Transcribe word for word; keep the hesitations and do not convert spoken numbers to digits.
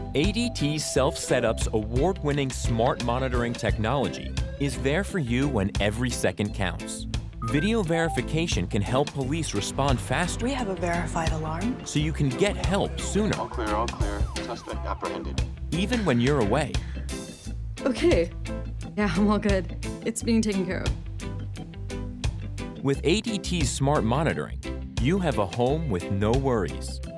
A D T's Self-Setup's award-winning smart monitoring technology is there for you when every second counts. Video verification can help police respond faster. We have a verified alarm. So you can get help sooner. All clear, all clear. Suspect apprehended. Even when you're away. Okay. Yeah, I'm all good. It's being taken care of. With A D T's smart monitoring, you have a home with no worries.